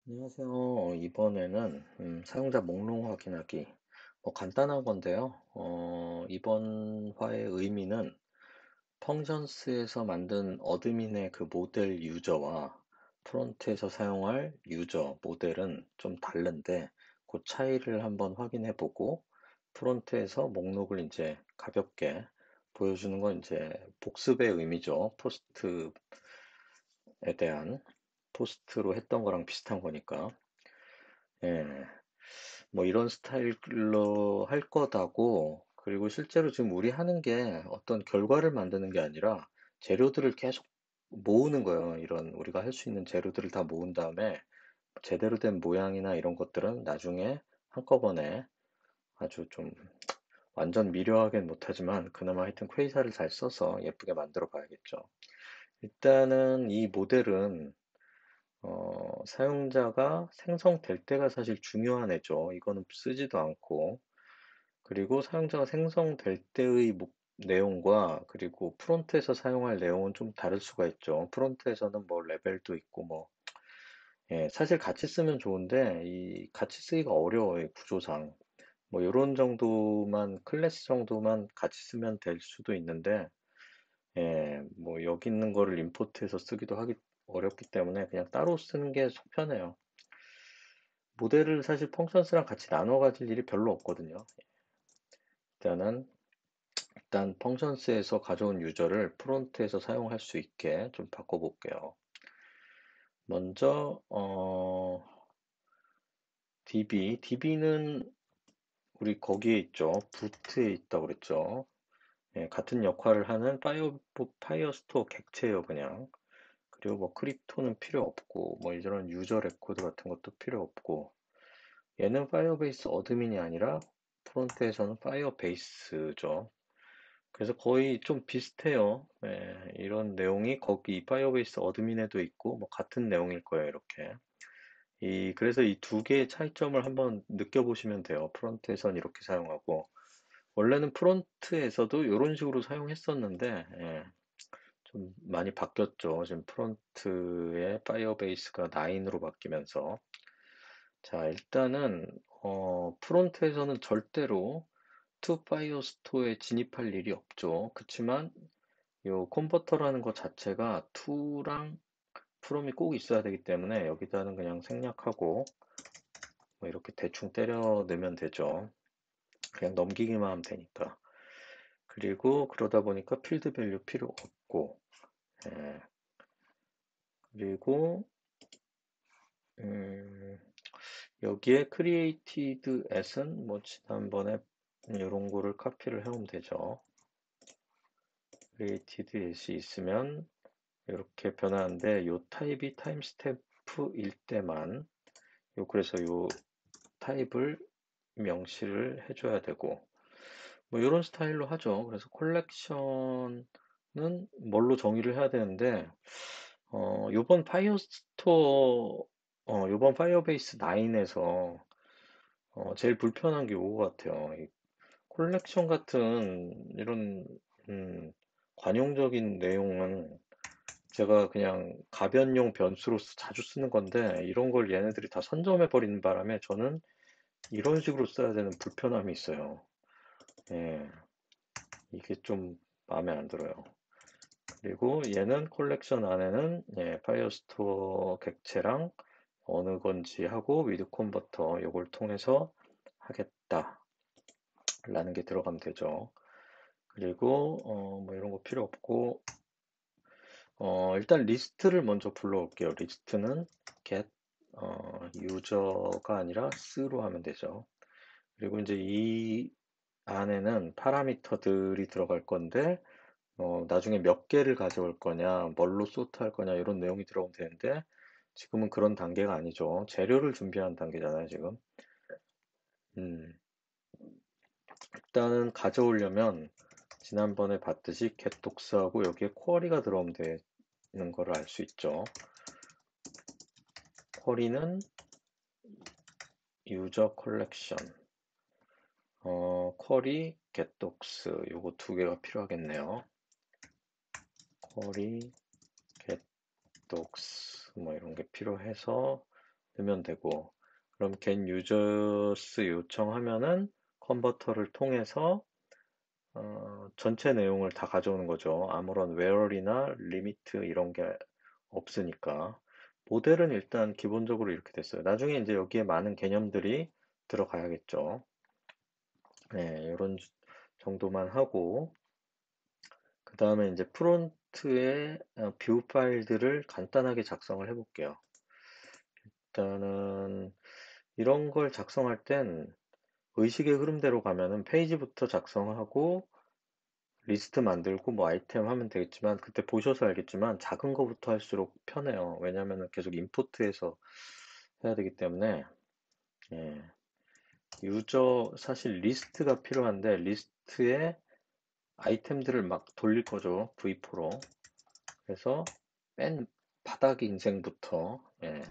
안녕하세요. 이번에는 사용자 목록 확인하기 간단한 건데요. 이번 화의 의미는 펑션스에서 만든 어드민의 그 모델 유저와 프론트에서 사용할 유저 모델은 좀 다른데 그 차이를 한번 확인해 보고 프론트에서 목록을 이제 가볍게 보여주는 건 이제 복습의 의미죠. 포스트에 대한 포스트로 했던 거랑 비슷한 거니까. 예. 뭐 이런 스타일로 할 거다고, 그리고 실제로 지금 우리 하는 게 어떤 결과를 만드는 게 아니라 재료들을 계속 모으는 거예요. 이런 우리가 할 수 있는 재료들을 다 모은 다음에 제대로 된 모양이나 이런 것들은 나중에 한꺼번에 아주 좀 완전 미려하게는 못하지만 그나마 하여튼 퀘이사를 잘 써서 예쁘게 만들어 봐야겠죠. 일단은 이 모델은 사용자가 생성될 때가 사실 중요한 애죠. 이거는 쓰지도 않고. 그리고 사용자가 생성될 때의 내용과 그리고 프론트에서 사용할 내용은 좀 다를 수가 있죠. 프론트에서는 뭐 레벨도 있고 뭐, 예, 사실 같이 쓰면 좋은데 이 같이 쓰기가 어려워요. 구조상. 뭐 요런 정도만 클래스 정도만 같이 쓰면 될 수도 있는데, 예, 뭐 여기 있는 거를 임포트해서 쓰기도 하기 어렵기 때문에 그냥 따로 쓰는 게 속 편해요. 모델을 사실 펑션스랑 같이 나눠 가질 일이 별로 없거든요. 일단은 일단 펑션스에서 가져온 유저를 프론트에서 사용할 수 있게 좀 바꿔볼게요. 먼저 DB는 우리 거기에 있죠. 부트에 있다고 그랬죠. 예, 같은 역할을 하는 파이어스토어 객체예요, 그냥. 그리고 뭐 크립토는 필요 없고 뭐 이런 유저 레코드 같은 것도 필요 없고, 얘는 파이어베이스 어드민이 아니라 프론트에서는 파이어베이스죠. 그래서 거의 좀 비슷해요. 예, 이런 내용이 거기 파이어베이스 어드민에도 있고 뭐 같은 내용일 거예요, 이렇게. 그래서 이 두 개의 차이점을 한번 느껴보시면 돼요. 프론트에선 이렇게 사용하고, 원래는 프론트에서도 이런 식으로 사용했었는데, 예, 좀 많이 바뀌었죠. 지금 프론트의 파이어베이스가 9으로 바뀌면서. 자, 일단은 프론트에서는 절대로 투 파이어스토어에 진입할 일이 없죠. 그치만 요 컨버터라는 것 자체가 to랑 from이 꼭 있어야 되기 때문에 여기다는 그냥 생략하고 뭐 이렇게 대충 때려 넣으면 되죠. 그냥 넘기기만 하면 되니까. 그리고 그러다 보니까 필드 밸류 필요 없고, 예. 그리고 음, 여기에 created as은 뭐 지난번에 이런 거를 카피를 해오면 되죠. created as이 있으면 이렇게 변하는데 요 타입이 타임스탬프일 때만 그래서 요 타입을 명시를 해줘야 되고 뭐 이런 스타일로 하죠. 그래서 콜렉션은 뭘로 정의를 해야 되는데 요번 파이어베이스 9에서 제일 불편한 게 요거 같아요. 이 콜렉션 같은 이런 음, 관용적인 내용은 제가 그냥 가변용 변수로서 자주 쓰는 건데 이런 걸 얘네들이 다 선점해 버리는 바람에 저는 이런 식으로 써야 되는 불편함이 있어요. 예, 이게 좀 마음에 안 들어요. 그리고 얘는 콜렉션 안에는 예, 파이어스토어 객체랑 어느 건지 하고 위드 컨버터 요걸 통해서 하겠다 라는 게 들어가면 되죠. 그리고 뭐 이런 거 필요 없고 일단 리스트를 먼저 불러올게요. 리스트는 get 유저가 아니라 s로 하면 되죠. 그리고 이제 이 안에는 파라미터들이 들어갈 건데 나중에 몇 개를 가져올 거냐, 뭘로 소트할 거냐 이런 내용이 들어오면 되는데 지금은 그런 단계가 아니죠. 재료를 준비하는 단계잖아요, 지금. 음, 일단은 가져오려면 지난번에 봤듯이 getDocs하고 여기에 쿼리가 들어오면 되는 걸 알 수 있죠. 쿼리는 유저 컬렉션, 쿼리 getDocs 요거 두 개가 필요하겠네요. 쿼리 getDocs 뭐 이런 게 필요해서 넣으면 되고, 그럼 get users 요청하면은 컨버터를 통해서 전체 내용을 다 가져오는 거죠. 아무런 where이나 리미트 이런 게 없으니까. 모델은 일단 기본적으로 이렇게 됐어요. 나중에 이제 여기에 많은 개념들이 들어가야겠죠. 네, 이런 정도만 하고, 그 다음에 이제 프론트에 뷰 파일들을 간단하게 작성을 해볼게요. 일단은 이런 걸 작성할 땐 의식의 흐름대로 가면은 페이지부터 작성하고 리스트 만들고 뭐 아이템 하면 되겠지만, 그때 보셔서 알겠지만 작은 거부터 할수록 편해요. 왜냐면은 계속 임포트해서 해야 되기 때문에. 예, 유저 사실 리스트가 필요한데 리스트에 아이템들을 막 돌릴 거죠. V4로. 그래서 맨 바닥 인생부터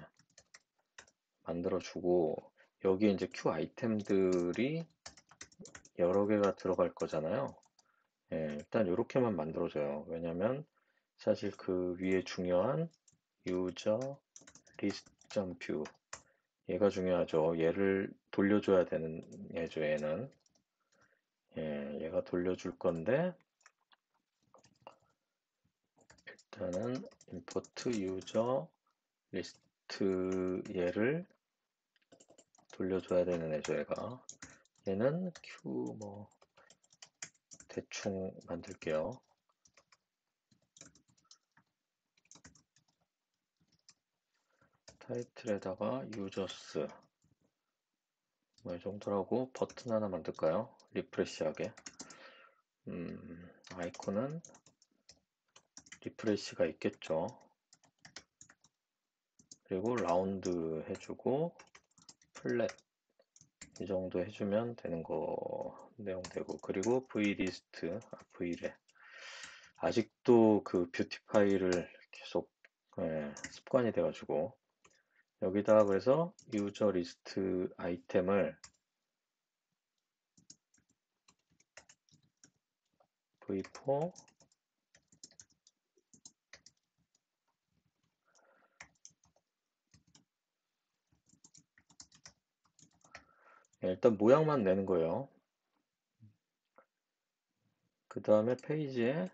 만들어주고, 여기에 이제 q 아이템들이 여러 개가 들어갈 거잖아요. 일단 이렇게만 만들어줘요. 왜냐면 사실 그 위에 중요한 user list.view 얘가 중요하죠. 얘를 돌려줘야 되는 얘죠. 얘는 얘가 돌려줄 건데, 일단은 import user list 얘를 돌려줘야 되는 애죠. 얘는 q 뭐 대충 만들게요. 타이틀에다가 users 뭐 이 정도라고 버튼 하나 만들까요? 리프레시하게. 아이콘은 리프레시가 있겠죠. 그리고 라운드 해주고 플랫 이 정도 해주면 되는 거 내용 되고, 그리고 vlist v래 아직도 그 뷰티 파일을 계속 습관이 돼가지고 여기다가 그래서 유저 리스트 아이템을 v4 일단 모양만 내는 거예요. 그 다음에 페이지에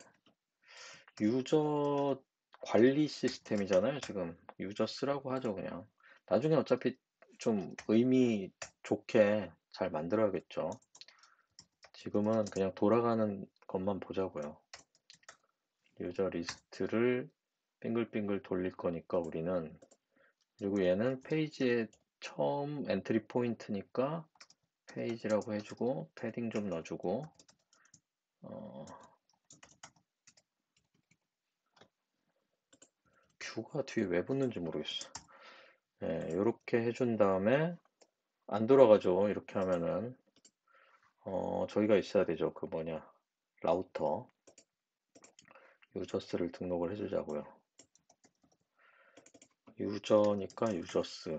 유저 관리 시스템이잖아요. 지금 유저 쓰라고 하죠. 그냥 나중에 어차피 좀 의미 좋게 잘 만들어야겠죠. 지금은 그냥 돌아가는 것만 보자고요. 유저 리스트를 빙글빙글 돌릴 거니까 우리는. 그리고 얘는 페이지의 처음 엔트리 포인트니까 페이지라고 해주고 패딩 좀 넣어주고, 큐가 뒤에 왜 붙는지 모르겠어. 이렇게 해준 다음에 안 돌아가죠. 이렇게 하면은 저희가 있어야 되죠. 그 뭐냐, 라우터 유저스를 등록을 해주자고요. 유저니까 유저스.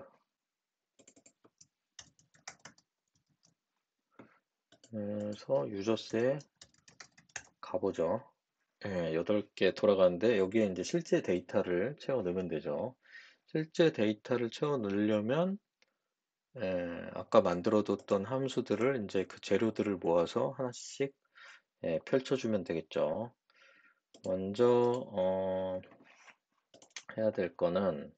그래서 유저스에 가보죠. 8개 돌아가는데 여기에 이제 실제 데이터를 채워 넣으면 되죠. 실제 데이터를 채워 넣으려면 아까 만들어뒀던 함수들을 이제 그 재료들을 모아서 하나씩 펼쳐주면 되겠죠. 먼저 해야 될 거는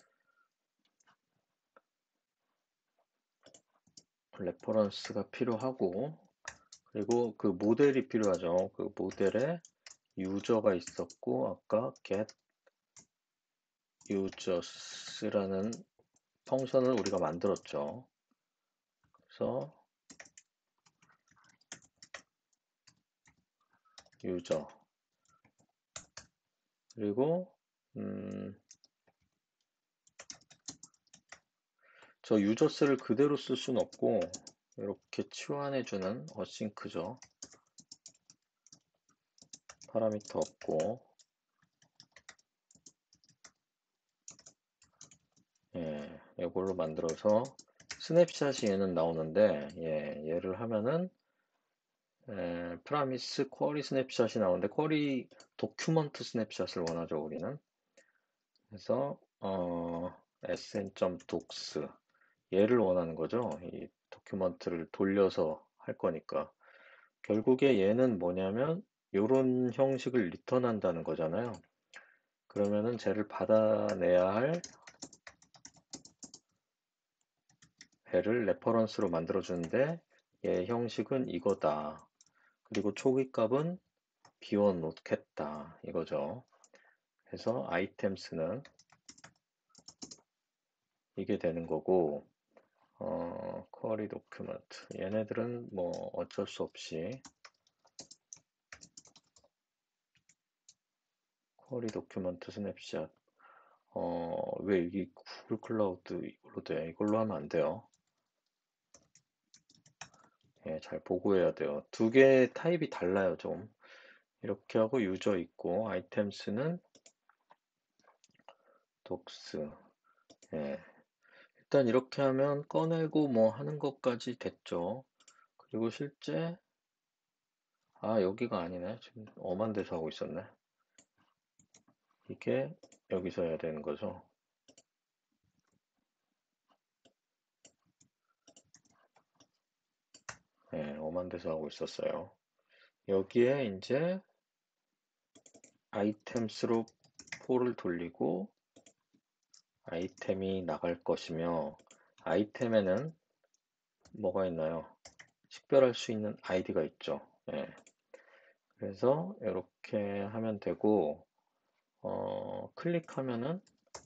레퍼런스가 필요하고, 그리고 그 모델이 필요하죠. 그 모델에 유저가 있었고, 아까 get users라는 펑션을 우리가 만들었죠. 그래서 유저, 그리고 저 유저스를 그대로 쓸 수는 없고 이렇게 치환해주는 어싱크죠. 파라미터 없고, 이걸로 만들어서 스냅샷이 얘는 나오는데, 얘를 하면은 프라미스 쿼리 스냅샷이 나오는데, 쿼리 도큐먼트 스냅샷을 원하죠 우리는. 그래서 sn.docs 얘를 원하는 거죠. 이 도큐먼트를 돌려서 할 거니까. 결국에 얘는 뭐냐면 이런 형식을 리턴한다는 거잖아요. 그러면은 쟤를 받아내야 할 배를 레퍼런스로 만들어 주는데 얘 형식은 이거다. 그리고 초기 값은 비워 놓겠다 이거죠. 그래서 아이템스는 이게 되는 거고, 쿼리 도큐먼트 얘네들은 뭐 어쩔 수 없이 쿼리 도큐먼트 스냅샷. 왜 이게 구글 클라우드 이걸로 돼? 이걸로 하면 안 돼요. 예, 잘 보고해야 돼요. 두 개의 타입이 달라요, 좀. 이렇게 하고 유저 있고, 아이템스는 독스. 예. 일단 이렇게 하면 꺼내고 뭐 하는 것까지 됐죠. 그리고 실제, 여기가 아니네. 지금 엄한 데서 하고 있었네. 이게 여기서 해야 되는 거죠. 예, 엄한 데서 하고 있었어요. 여기에 이제 아이템스로 폴을 돌리고 아이템이 나갈 것이며 아이템에는 뭐가 있나요? 식별할 수 있는 아이디가 있죠. 예, 그래서 이렇게 하면 되고 클릭하면은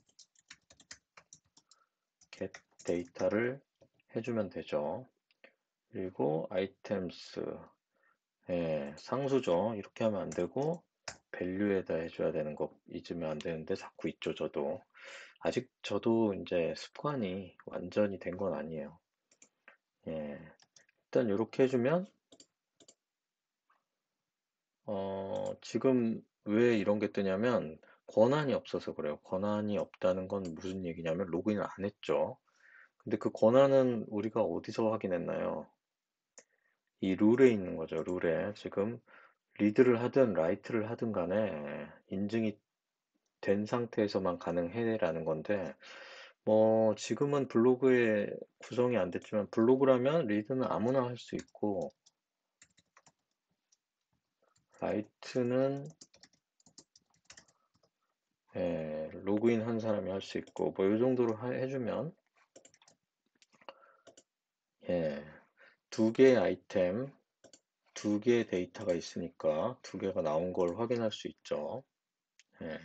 get 데이터를 해주면 되죠. 그리고 아이템스 예, 상수죠. 이렇게 하면 안 되고 밸류에다 해줘야 되는 거 잊으면 안 되는데 자꾸 있죠. 저도 아직 저도 이제 습관이 완전히 된 건 아니에요. 예, 일단 이렇게 해주면 지금 왜 이런 게 뜨냐면 권한이 없어서 그래요. 권한이 없다는 건 무슨 얘기냐면 로그인을 안 했죠. 근데 그 권한은 우리가 어디서 확인했나요? 이 룰에 있는 거죠. 룰에 지금 리드를 하든 라이트를 하든 간에 인증이 된 상태에서만 가능해라는 건데 뭐 지금은 블로그에 구성이 안 됐지만 블로그라면 리드는 아무나 할 수 있고 라이트는 로그인 한 사람이 할 수 있고 뭐 이 정도로 해주면 예, 두 개의 아이템 두 개의 데이터가 있으니까 두 개가 나온 걸 확인할 수 있죠. 예,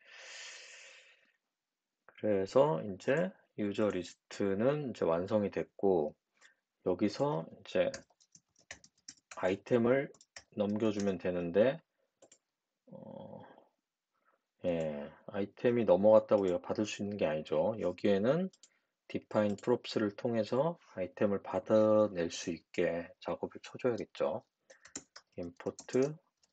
그래서 이제 유저 리스트는 이제 완성이 됐고 여기서 이제 아이템을 넘겨주면 되는데 어, 아이템이 넘어갔다고 얘가 받을 수 있는 게 아니죠. 여기에는 define props를 통해서 아이템을 받아낼 수 있게 작업을 쳐줘야겠죠. import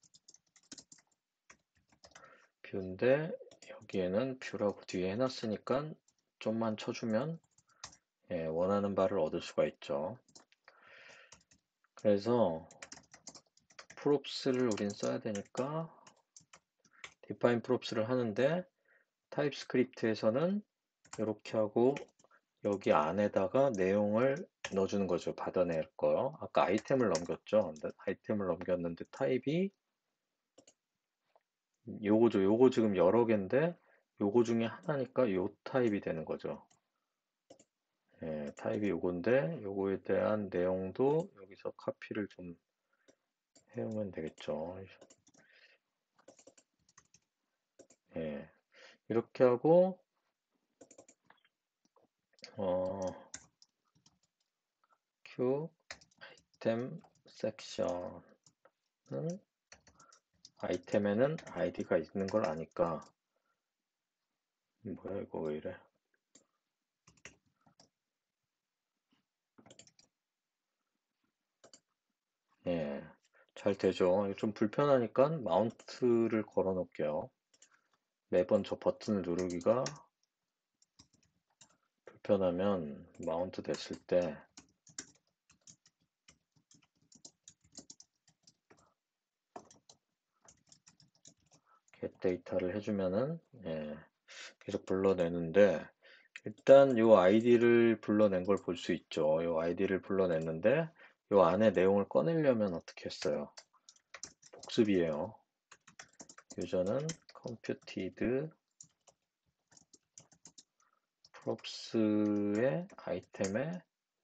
뷰인데 여기에는 뷰라고 뒤에 해놨으니까 좀만 쳐주면 원하는 바를 얻을 수가 있죠. 그래서 props를 우린 써야 되니까 define props를 하는데 타입스크립트에서는 이렇게 하고 여기 안에다가 내용을 넣어주는 거죠. 받아낼 거. 아까 아이템을 넘겼죠. 아이템을 넘겼는데 타입이 요거죠. 요거 지금 여러 개인데 요거 중에 하나니까 요 타입이 되는 거죠. 타입이 요건데 요거에 대한 내용도 여기서 카피를 좀 해오면 되겠죠. 예, 이렇게 하고 q 아이템 섹션은 아이템에는 아이디가 있는 걸 아니까 뭐야 이거 왜 이래? 예, 잘 되죠. 좀 불편하니까 마운트를 걸어 놓을게요. 매번 저 버튼을 누르기가 불편하면 마운트 됐을 때 get 데이터를 해주면은 계속 불러내는데 일단 요 아이디를 불러낸 걸 볼 수 있죠. 요 아이디를 불러냈는데 요 안에 내용을 꺼내려면 어떻게 했어요? 복습이에요. 유저는 computed props의 아이템에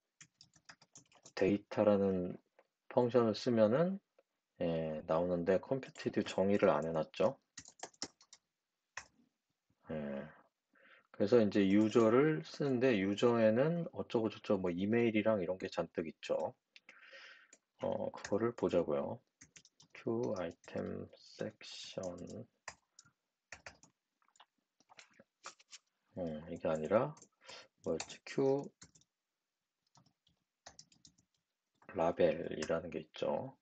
데이터라는 펑션을 쓰면은 나오는데 computed 정의를 안 해놨죠. 예, 그래서 이제 유저를 쓰는데 유저에는 어쩌고 저쩌고 뭐 이메일이랑 이런 게 잔뜩 있죠. 그거를 보자고요. q 아이템 섹션 이게 아니라 뭐였지? q 라벨이라는 게 있죠.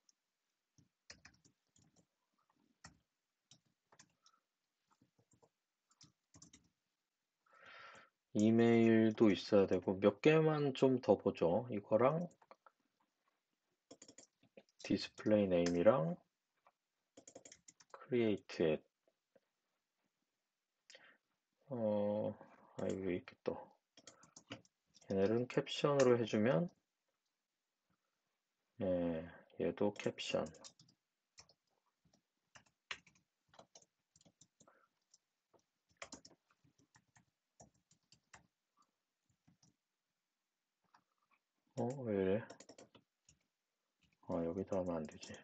이메일도 있어야 되고 몇 개만 좀 더 보죠. 이거랑 디스플레이 네임이랑 create at 왜 이렇게 또 얘네는 캡션으로 해주면 얘도 캡션 왜 이래? 여기다 하면 안 되지.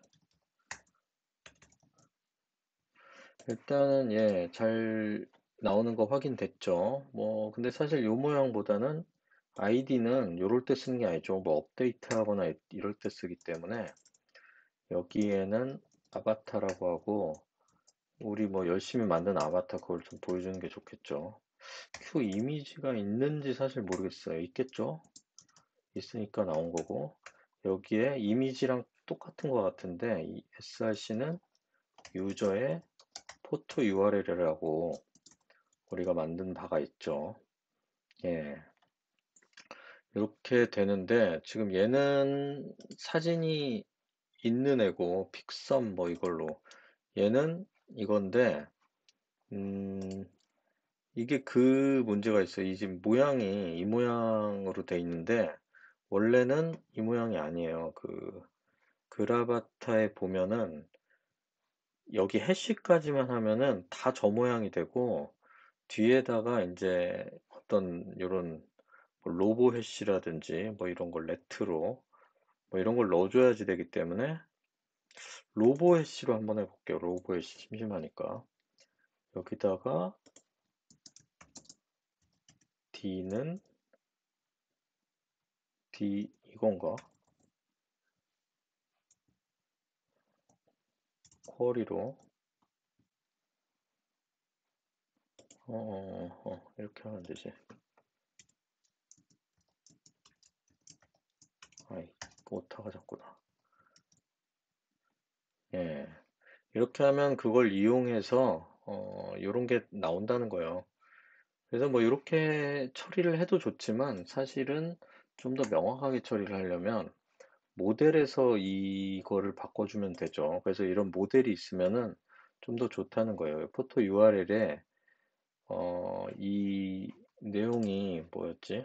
일단은 잘 나오는 거 확인됐죠. 뭐 근데 사실 요 모양보다는 아이디는 요럴 때 쓰는 게 아니죠. 뭐 업데이트 하거나 이럴 때 쓰기 때문에 여기에는 아바타라고 하고 우리 뭐 열심히 만든 아바타 그걸 좀 보여주는 게 좋겠죠. q 이미지가 있는지 사실 모르겠어요. 있겠죠? 있으니까 나온 거고 여기에 이미지랑 똑같은 것 같은데 이 src는 유저의 포토 URL이라고 우리가 만든 바가 있죠. 예, 이렇게 되는데 지금 얘는 사진이 있는 애고 픽썸 뭐 이걸로 얘는 이건데 음, 이게 그 문제가 있어요. 이 지금 모양이 이 모양으로 돼 있는데 원래는 이 모양이 아니에요. 그 그라바타에 보면은 여기 해시까지만 하면은 다 저 모양이 되고 뒤에다가 이제 어떤 요런 뭐 로보 해시라든지 뭐 이런 걸 레트로 뭐 이런 걸 넣어줘야지 되기 때문에 로보 해시로 한번 해볼게요. 로보 해시 심심하니까 여기다가 D는 D 이건가? 쿼리로 이렇게 하면 되지. 아이 오타가 자꾸나. 예, 이렇게 하면 그걸 이용해서 요런 게 나온다는 거예요. 그래서 뭐 이렇게 처리를 해도 좋지만 사실은 좀 더 명확하게 처리를 하려면 모델에서 이거를 바꿔주면 되죠. 그래서 이런 모델이 있으면은 좀 더 좋다는 거예요. 포토 URL에 이 내용이 뭐였지?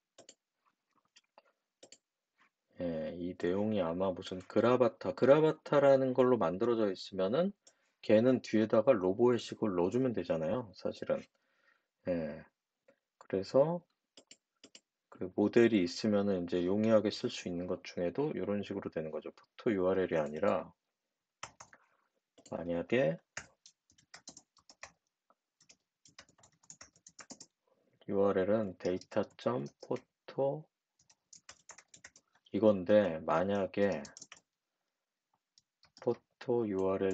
이 내용이 아마 무슨 그라바타라는 걸로 만들어져 있으면은 걔는 뒤에다가 로보의 식을 넣어주면 되잖아요. 사실은. 예, 그래서 그 모델이 있으면은 이제 용이하게 쓸 수 있는 것 중에도 이런 식으로 되는 거죠. 포토 URL이 아니라 만약에 URL은 data.photo 이건데 만약에 photo URL.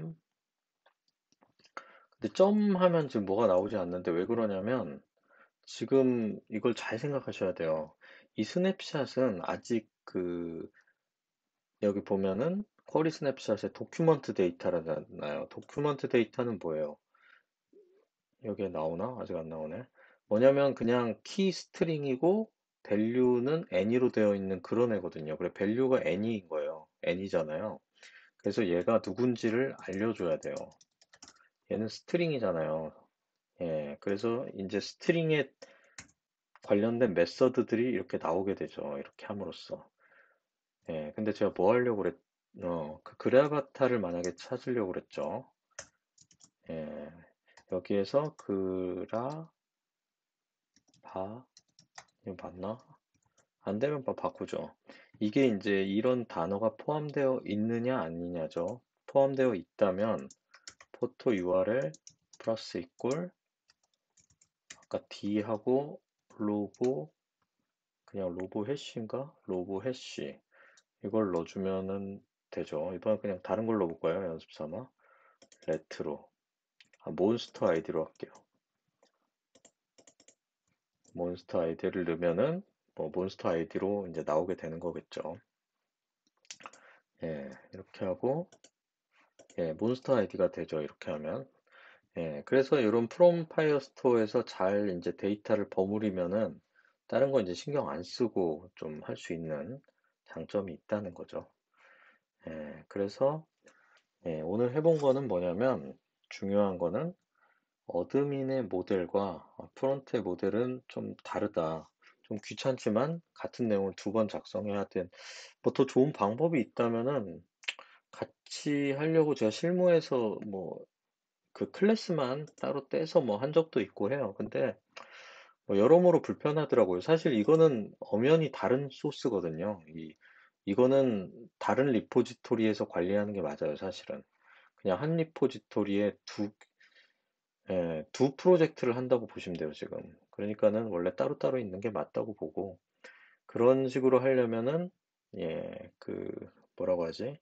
근데 점 하면 지금 뭐가 나오지 않는데 왜 그러냐면 지금 이걸 잘 생각하셔야 돼요. 이 스냅샷은 아직 여기 보면은 쿼리 스냅샷에 도큐먼트 데이터라잖아요. 도큐먼트 데이터는 뭐예요? 여기에 나오나? 아직 안 나오네. 뭐냐면 그냥 키 스트링이고 밸류는 any로 되어 있는 그런 애거든요. 그래 밸류가 any인 거예요. any잖아요. 그래서 얘가 누군지를 알려줘야 돼요. 얘는 스트링이잖아요. 예, 그래서 이제 스트링에 관련된 메서드들이 이렇게 나오게 되죠. 이렇게 함으로써. 예, 근데 제가 뭐 하려고 그 그래바타를 만약에 찾으려고 그랬죠. 예, 여기에서 이거 맞나? 안 되면 바꾸죠. 이게 이제 이런 단어가 포함되어 있느냐 아니냐죠. 포함되어 있다면 포토 URL 플러스 이꼴 아까 D하고 로고 그냥 로고 해시인가? 로고 해시 이걸 넣어주면은 되죠. 이번엔 그냥 다른 걸로 넣어볼까요? 연습 삼아 레트로 몬스터 아이디로 할게요. 몬스터 아이디를 넣으면은 뭐 몬스터 아이디로 이제 나오게 되는 거겠죠. 예, 이렇게 하고 예, 몬스터 아이디가 되죠. 이렇게 하면 예, 그래서 이런 프롬 파이어 스토어에서 잘 이제 데이터를 버무리면은 다른 거 이제 신경 안 쓰고 좀 할 수 있는 장점이 있다는 거죠. 예, 그래서 예, 오늘 해본 거는 뭐냐면 중요한 거는 어드민의 모델과 프론트의 모델은 좀 다르다. 좀 귀찮지만 같은 내용을 두 번 작성해야 된, 뭐 더 좋은 방법이 있다면은 같이 하려고 제가 실무에서 뭐 그 클래스만 따로 떼서 뭐 한 적도 있고 해요. 근데 뭐 여러모로 불편하더라고요. 사실 이거는 엄연히 다른 소스거든요. 이거는 다른 리포지토리에서 관리하는 게 맞아요, 사실은. 그냥 한 리포지토리에 두 프로젝트를 한다고 보시면 돼요, 지금. 그러니까는 원래 따로따로 있는 게 맞다고 보고, 그런 식으로 하려면은, 예, 뭐라고 하지?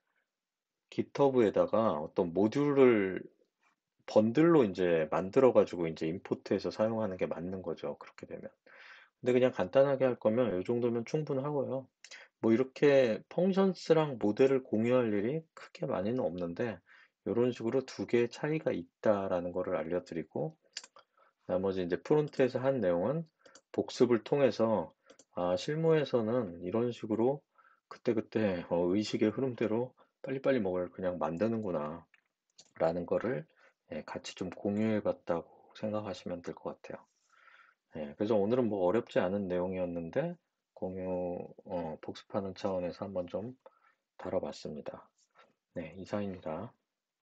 깃허브에다가 어떤 모듈을 번들로 이제 만들어가지고 이제 임포트해서 사용하는 게 맞는 거죠. 그렇게 되면. 근데 그냥 간단하게 할 거면 이 정도면 충분하고요. 뭐 이렇게 펑션스랑 모델을 공유할 일이 크게 많이는 없는데, 이런 식으로 두 개의 차이가 있다라는 거를 알려드리고, 나머지 이제 프론트에서 한 내용은 복습을 통해서 실무에서는 이런 식으로 그때그때 의식의 흐름대로 빨리빨리 뭐를 그냥 만드는구나 라는 거를 같이 좀 공유해 봤다고 생각하시면 될 것 같아요. 그래서 오늘은 뭐 어렵지 않은 내용이었는데 복습하는 차원에서 한번 좀 다뤄봤습니다. 네, 이상입니다.